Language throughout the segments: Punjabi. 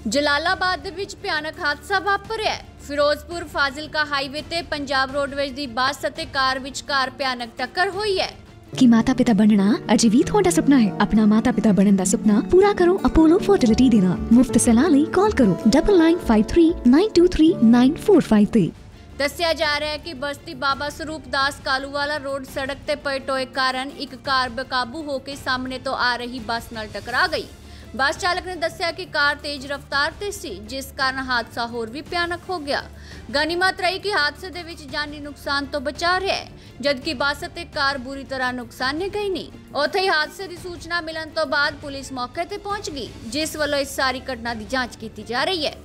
ਜਲਾਲਾਬਾਦ ਦੇ ਵਿੱਚ ਭਿਆਨਕ ਹਾਦਸਾ ਵਾਪਰਿਆ ਹੈ। ਫਿਰੋਜ਼ਪੁਰ ਫਾਜ਼ਿਲਕਾ ਹਾਈਵੇ ਤੇ ਪੰਜਾਬ ਰੋਡਵੇਜ਼ ਦੀ ਬੱਸ ਅਤੇ ਕਾਰ ਵਿਚਕਾਰ ਭਿਆਨਕ ਟੱਕਰ ਹੋਈ ਹੈ। कि माता पिता बनना अजे भी थोड़ा सपना है। अपना माता पिता बनने का सपना पूरा करो अपोलो फर्टिलिटी दे नाल। मुफ्त सलाह लई कॉल करो 9953923945 ते। ਦੱਸਿਆ ਜਾ ਰਿਹਾ ਹੈ ਕਿ ਬਸਤੀ ਬਾਬਾ ਸਰੂਪ ਦਾਸ ਕਾਲੂਵਾਲਾ ਰੋਡ ਸੜਕ ਤੇ ਪਏ ਟੋਏ ਕਾਰਨ ਇੱਕ ਕਾਰ ਬੇਕਾਬੂ ਹੋ ਕੇ ਸਾਹਮਣੇ ਤੋਂ ਆ ਰਹੀ ਬੱਸ ਨਾਲ ਟਕਰਾ ਗਈ। ਬੱਸ ਚਾਲਕ ਨੇ ਦੱਸਿਆ ਕਿ ਕਾਰ ਤੇਜ਼ ਰਫ਼ਤਾਰ ਤੇ ਸੀ, ਜਿਸ ਕਾਰਨ ਹਾਦਸਾ ਹੋਰ ਵੀ ਭਿਆਨਕ ਹੋ ਗਿਆ। ਗਨੀਮਤ ਰਹੀ ਕਿ ਹਾਦਸੇ ਦੇ ਵਿੱਚ ਜਾਨੀ ਨੁਕਸਾਨ ਤੋਂ ਬਚਾ ਰਿਹਾ ਹੈ, ਜਦਕਿ ਬੱਸ ਅਤੇ ਕਾਰ ਬੁਰੀ ਤਰ੍ਹਾਂ ਨੁਕਸਾਨੇ ਗਈ ਨਹੀਂ। ਉੱਥੇ ਹੀ ਹਾਦਸੇ ਦੀ ਸੂਚਨਾ ਮਿਲਣ ਤੋਂ ਬਾਅਦ ਪੁਲਿਸ ਮੌਕੇ ਤੇ ਪਹੁੰਚ ਗਈ, ਜਿਸ ਵੱਲੋਂ ਇਸ ਸਾਰੀ ਘਟਨਾ ਦੀ ਜਾਂਚ ਕੀਤੀ ਜਾ ਰਹੀ ਹੈ।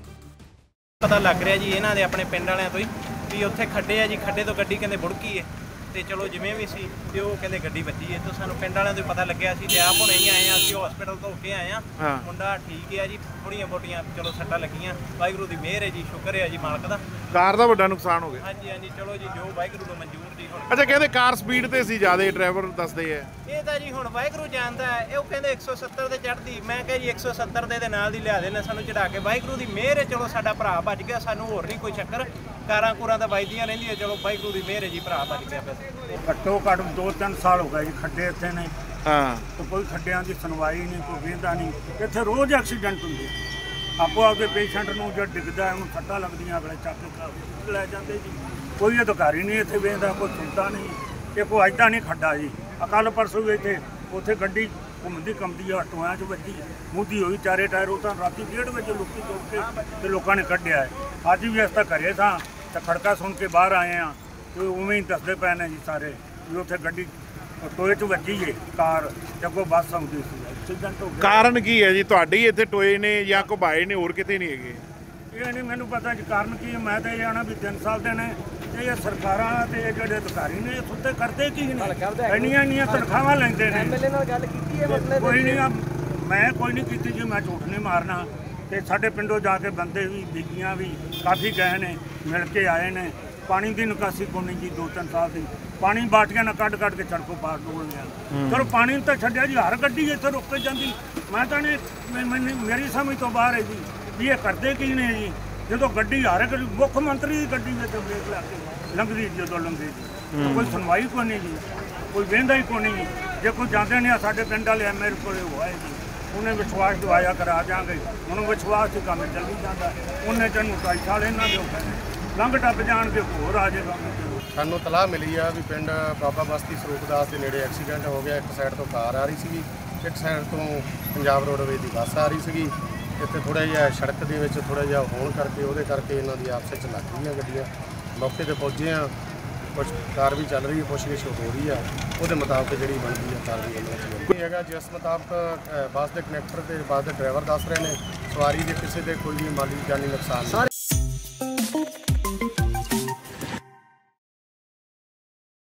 ਪਤਾ ਲੱਗ ਰਿਹਾ ਜੀ ਇਹਨਾਂ ਦੇ ਆਪਣੇ ਪਿੰਡ ਵਾਲਿਆਂ ਤੋਂ ਹੀ ਵੀ ਉੱਥੇ ਖੱਡੇ ਆ ਜੀ, ਖੱਡੇ ਤੋਂ ਗੱਡੀ ਕਹਿੰਦੇ ਬੁੜਕੀ ਹੈ ਤੇ ਚਲੋ ਜਿਵੇਂ ਵੀ ਸੀ ਤੇ ਉਹ ਕਹਿੰਦੇ ਗੱਡੀ ਵੱਜੀ ਹੈ। ਤਾਂ ਸਾਨੂੰ ਪਿੰਡ ਵਾਲਿਆਂ ਤੋਂ ਪਤਾ ਲੱਗਿਆ ਸੀ ਤੇ ਆਪ ਹੁਣੇ ਹੀ ਆਏ ਆ, ਅਸੀਂ ਹਸਪੀਟਲ ਤੋਂ ਹੋ ਕੇ ਆਏ ਆ। ਮੁੰਡਾ ਠੀਕ ਹੈ ਜੀ, ਥੋੜੀਆਂ ਬੋਟੀਆਂ ਚਲੋ ਸੱਟਾਂ ਲੱਗੀਆਂ। ਵਾਹਿਗੁਰੂ ਦੀ ਮਿਹਰ ਹੈ ਜੀ, ਸ਼ੁਕਰ ਹੈ ਜੀ ਮਾਲਕ ਦਾ। ਕਾਰ ਦਾ ਵੱਡਾ ਨੁਕਸਾਨ ਹੋ ਗਿਆ। ਹਾਂਜੀ ਹਾਂਜੀ, ਚਲੋ ਜੀ ਜੋ ਵਾਹਿਗੁਰੂ ਨੂੰ ਮਨਜ਼ੂਰ ਜੀ। ਹੁਣ ਅੱਛਾ, ਕਹਿੰਦੇ ਕਾਰ ਸਪੀਡ ਤੇ ਸੀ ਜ਼ਿਆਦਾ, ਡਰਾਈਵਰ ਦੱਸਦੇ ਆ। ਇਹ ਤਾਂ ਜੀ ਹੁਣ ਵਾਹਿਗੁਰੂ ਜਾਣਦਾ ਹੈ। ਇਹ ਕਹਿੰਦੇ 170 ਤੇ ਚੜ੍ਹਦੀ, ਮੈਂ ਕਿਹਾ ਜੀ 170 ਦੇ ਨਾਲ ਦੀ ਲਿਆ ਦੇਣਾ ਸਾਨੂੰ ਚੜਾ ਕੇ। ਵਾਹਿਗੁਰੂ ਦੀ ਮਿਹਰ ਹੈ, ਚਲੋ ਸਾਡਾ ਭਰਾ ਬਚ ਗਿਆ, ਸਾਨੂੰ ਹੋਰ ਨਹੀਂ ਕੋਈ ਚੱਕਰ। ਕਾਰਾਂ ਕੂਰਾਂ ਤਾਂ ਵੱਜਦੀਆਂ ਰਹਿੰਦੀਆਂ, ਚਲੋ ਵਾਹਿਗੁਰੂ ਦੀ ਮਿਹਰ ਹੈ ਜੀ, ਭਰਾ ਬਚ ਗਿਆ। ਬਸ ਘੱਟੋ ਘੱਟ 2-3 ਸਾਲ ਹੋ ਗਏ ਜੀ ਖੱਡੇ ਇੱਥੇ ਨੇ। ਹਾਂ, ਤੇ ਕੋਈ ਖੱਡਿਆਂ ਦੀ ਸੁਣਵਾਈ ਨਹੀਂ, ਕੋਈ ਵੇਂਦਾ ਨਹੀਂ। ਇੱਥੇ ਰੋਜ਼ ਐਕਸੀਡੈਂਟ ਹੁੰਦੇ। ਆਪੋ ਆਪਦੇ ਪੇਸ਼ੈਂਟ ਨੂੰ ਜਦ ਡਿੱਗਦਾ ਉਹਨੂੰ ਸੱਟਾਂ ਲੱਗਦੀਆਂ, ਅਗਲੇ ਚੱਕ ਕੇ ਲੈ ਜਾਂਦੇ ਜੀ। ਕੋਈ ਅਧਿਕਾਰੀ ਨਹੀਂ ਇੱਥੇ ਵੇਂਦਾ, ਕੋਈ ਸੁਣਦਾ ਨਹੀਂ। ਇਹ ਕੋਈ ਅੱਜ ਦਾ ਨਹੀਂ ਖੱਡਾ ਜੀ। ਕੱਲ੍ਹ ਪਰਸੋਂ ਵੀ ਇੱਥੇ ਉੱਥੇ ਗੱਡੀ ਘੁੰਮਦੀ ਆ, ਟੋਇਆਂ 'ਚ ਵੱਜੀ, ਮੁੱਦੀ ਹੋਈ, ਚਾਰੇ ਟਾਇਰ। ਉਹ ਤਾਂ ਰਾਤੀ 1:30 ਵਜੇ ਲੋਕੀ ਤੋੜ ਕੇ ਤੇ ਲੋਕਾਂ ਨੇ ਕੱਢਿਆ ਹੈ। ਅੱਜ ਵੀ ਅਸੀਂ ਤਾਂ ਘਰੇ ਸਾਂ ਤਾਂ ਖੜਕਾ ਸੁਣ ਕੇ ਬਾਹਰ ਆਏ ਆ ਤੇ ਉਵੇਂ ਹੀ ਦੱਸਦੇ ਪਏ ਨੇ ਜੀ ਸਾਰੇ ਵੀ ਉੱਥੇ ਗੱਡੀ ਟੋਏ 'ਚ ਵੱਜੀ ਹੈ ਕਾਰ, ਤੇ ਅੱਗੋਂ ਬੱਸ ਆਉਂਦੀ ਸੀ। ਐਕਸੀਡੈਂਟ ਹੋ ਗਿਆ। ਕਾਰਨ ਕੀ ਹੈ ਜੀ? ਤੁਹਾਡੇ ਹੀ ਇੱਥੇ ਟੋਏ ਨੇ ਜਾਂ ਘੁਬਾਏ ਨੇ, ਹੋਰ ਕਿਤੇ ਨਹੀਂ ਹੈਗੇ? ਇਹ ਨਹੀਂ ਮੈਨੂੰ ਪਤਾ ਜੀ ਕਾਰਨ ਕੀ ਹੈ। ਮੈਂ ਤਾਂ ਇਹ ਆਣਾ ਵੀ 3 ਸਾਲ ਦੇ ਨੇ ਤੇ ਇਹ ਸਰਕਾਰਾਂ ਤੇ ਇਹ ਜਿਹੜੇ ਅਧਿਕਾਰੀ ਨੇ ਇਹ ਸੁੱਤੇ ਕਰਦੇ ਕੀ ਨੇ? ਇੰਨੀਆਂ ਤਨਖਾਹਾਂ ਲੈਂਦੇ ਨੇ। ਐਮਐਲਏ ਨਾਲ ਗੱਲ ਕੀਤੀ ਹੈ ਮਸਲੇ ਕੋਈ ਨਹੀਂ, ਮੈਂ ਕੋਈ ਨਹੀਂ ਕੀਤੀ ਜੀ, ਮੈਂ ਝੂਠ ਨਹੀਂ ਮਾਰਨਾ। ਤੇ ਸਾਡੇ ਪਿੰਡੋਂ ਜਾ ਕੇ ਬੰਦੇ ਵੀ, ਬੀਬੀਆਂ ਵੀ ਕਾਫੀ ਗਏ ਨੇ, ਮਿਲ ਕੇ ਆਏ ਨੇ। ਪਾਣੀ ਦੀ ਨਿਕਾਸੀ ਕੋਈ ਨਹੀਂ ਜੀ 2-3 ਸਾਲ ਦੀ। ਪਾਣੀ ਬਾਟੀਆਂ ਨਾਲ ਕੱਢ ਕੇ ਸੜਕੋਂ ਪਾਰ ਡੋਲ ਲਿਆ। ਚਲੋ ਪਾਣੀ ਤਾਂ ਛੱਡਿਆ ਜੀ, ਹਰ ਗੱਡੀ ਇੱਥੇ ਰੁਕ ਕੇ ਜਾਂਦੀ। ਮੈਂ ਤਾਂ ਮੇਰੀ ਸਮਝ ਤੋਂ ਬਾਹਰ ਹੈ ਜੀ ਵੀ ਇਹ ਕਰਦੇ ਕੀ ਨੇ ਜੀ। ਜਦੋਂ ਗੱਡੀ ਹਰ ਇੱਕ ਮੁੱਖ ਮੰਤਰੀ ਦੀ ਗੱਡੀ ਵਿੱਚ ਬ੍ਰੇਕ ਲਾ ਕੇ ਲੰਘਦੀ, ਜਦੋਂ ਲੰਘਦੀ ਜੀ ਕੋਈ ਸੁਣਵਾਈ ਕੋਈ ਨਹੀਂ ਜੀ, ਕੋਈ ਵਹਿੰਦਾ ਹੀ ਕੋਈ ਨਹੀਂ। ਜੇ ਕੋਈ ਜਾਂਦੇ ਨੇ ਸਾਡੇ ਪਿੰਡ ਵਾਲੇ ਐਮਐਲਏ ਕੋਲ ਹੋਏ ਜੀ, ਉਹਨੇ ਵਿਸ਼ਵਾਸ ਦਵਾਇਆ ਕਰਾ ਜਾਵਾਂਗੇ। ਉਹਨੂੰ ਵਿਸ਼ਵਾਸ 'ਚ ਕੰਮ ਚੱਲੀ ਜਾਂਦਾ। ਉਹਨੇ ਚੰਨੂੰ 2.5 ਸਾਲ ਇਹਨਾਂ ਦੇ ਉੱਪਰ ਲੰਘ ਟੱਪ ਜਾਣਗੇ, ਹੋਰ ਆ ਜਾਏਗਾ। ਸਾਨੂੰ ਤਲਾਹ ਮਿਲੀ ਆ ਵੀ ਪਿੰਡ ਬਾਬਾ ਬਸਤੀ ਸਰੂਪਦਾਸ ਦੇ ਨੇੜੇ ਐਕਸੀਡੈਂਟ ਹੋ ਗਿਆ। ਇੱਕ ਸਾਈਡ ਤੋਂ ਕਾਰ ਆ ਰਹੀ ਸੀਗੀ, ਇੱਕ ਸਾਈਡ ਤੋਂ ਪੰਜਾਬ ਰੋਡਵੇਜ਼ ਦੀ ਬੱਸ ਆ ਰਹੀ ਸੀਗੀ। ਇੱਥੇ ਥੋੜ੍ਹਾ ਜਿਹਾ ਸੜਕ ਦੇ ਵਿੱਚ ਥੋੜ੍ਹਾ ਜਿਹਾ ਹੋਣ ਕਰਕੇ ਉਹਦੇ ਕਰਕੇ ਇਹਨਾਂ ਦੀ ਆਪਸ ਵਿੱਚ ਲੱਗ ਗਈਆਂ ਗੱਡੀਆਂ। ਮੌਕੇ 'ਤੇ ਪਹੁੰਚੇ ਆ, ਕੁਛ ਕਾਰ ਵੀ ਚੱਲ ਰਹੀ ਹੈ, ਪੁੱਛਗਿੱਛ ਹੋ ਰਹੀ ਆ। ਉਹਦੇ ਮੁਤਾਬਕ ਜਿਹੜੀ ਬਣਦੀ ਹੈ ਕਾਰਵਾਈ ਇਹ ਹੈਗਾ। ਜਿਸ ਮੁਤਾਬਕ ਬੱਸ ਦੇ ਕਨੈਕਟਰ ਤੇ ਬੱਸ ਦੇ ਡਰਾਈਵਰ ਦੱਸ ਰਹੇ ਨੇ, ਸਵਾਰੀ ਦੇ ਕਿਸੇ ਦੇ ਕੋਈ ਮਾਲੀ ਜਾਨੀ ਨੁਕਸਾਨ ਨਹੀਂ।